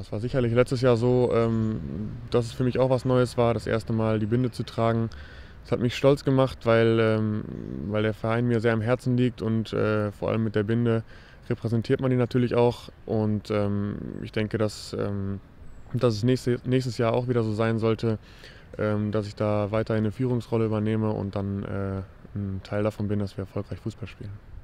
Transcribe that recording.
das war sicherlich letztes Jahr so, dass es für mich auch was Neues war, das erste Mal die Binde zu tragen. Es hat mich stolz gemacht, weil der Verein mir sehr am Herzen liegt und vor allem mit der Binde repräsentiert man ihn natürlich auch. Und ich denke, dass es nächstes Jahr auch wieder so sein sollte, dass ich da weiterhin eine Führungsrolle übernehme und dann ein Teil davon bin, dass wir erfolgreich Fußball spielen.